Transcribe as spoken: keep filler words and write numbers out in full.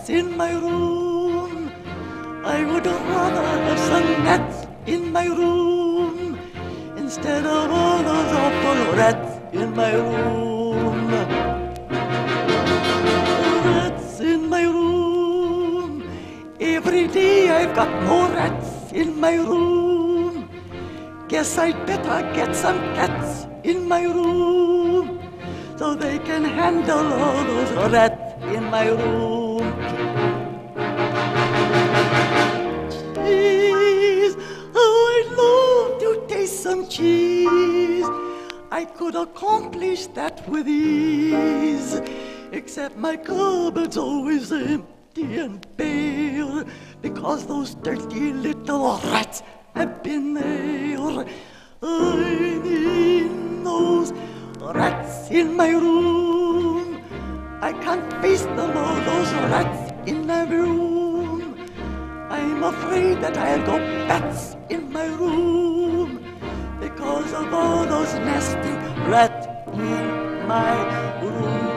rats in my room. I would rather have some gnats in my room instead of all those awful rats in my room. Rats in my room. Every day I've got more rats in my room. Guess I'd better get some cats in my room so they can handle all those rats in my room. Cheese, oh, I'd love to taste some cheese. I could accomplish that with ease, except my cupboard's always empty and bare because those dirty little rats have been there. I need those rats in my room. I can't face them, all those rats in my room. I'm afraid that I'll go bats in my room because of all those nasty rats in my room.